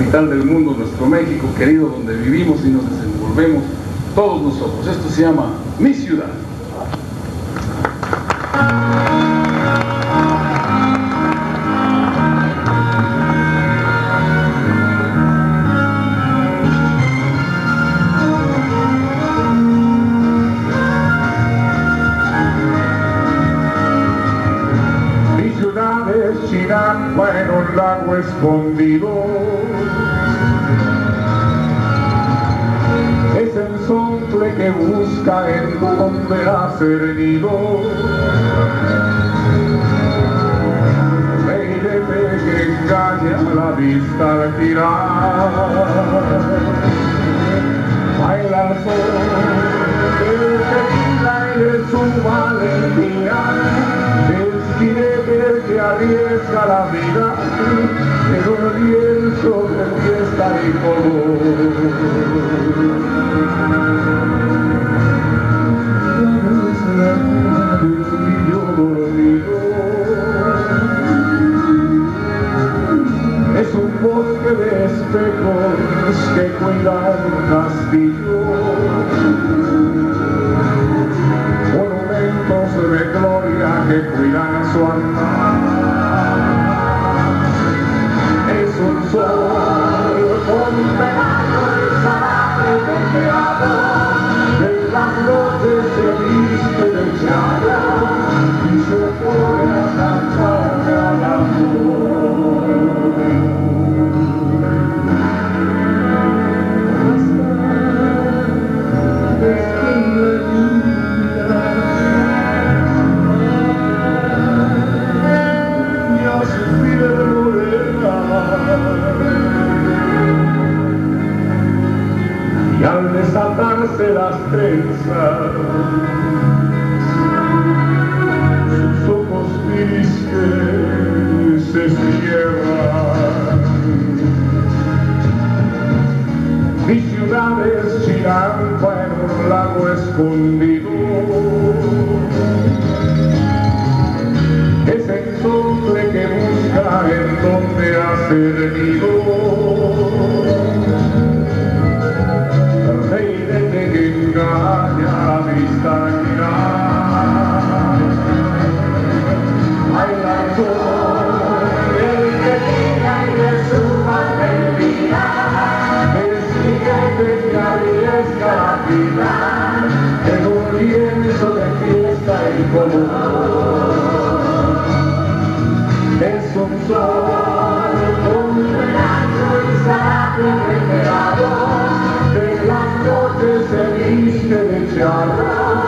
capital del mundo, nuestro México querido, donde vivimos y nos desenvolvemos todos nosotros. Esto se llama Mi Ciudad. Chinampa en un lago escondido, es el sontle que busca en donde hacer nido, reírete que engaña la vista al girar, baila el sol del tequila y de su valentía, que arriesga la vida en un lienzo de fiesta y color. Y yo dormido, es un bosque de espejos que cuida un castillo, monumentos de gloria que cuidan su andar. Es un sol con penacho y sangre veteado, de las noches se viste de charla y se pone a cantarle al amor. Y al desatarse las trenzas, sus ojos tristes se cierran. Mi ciudad es Chinampa en un lago escondido, es el sontle que busca en donde hacer nido. Engaña la vista girar, baila el sol del que tira y de su valentía, el gigante que arriesga la vida en un lienzo de fiesta y color. Es un sol con penacho y sangre veteado, de las noches se viste de charla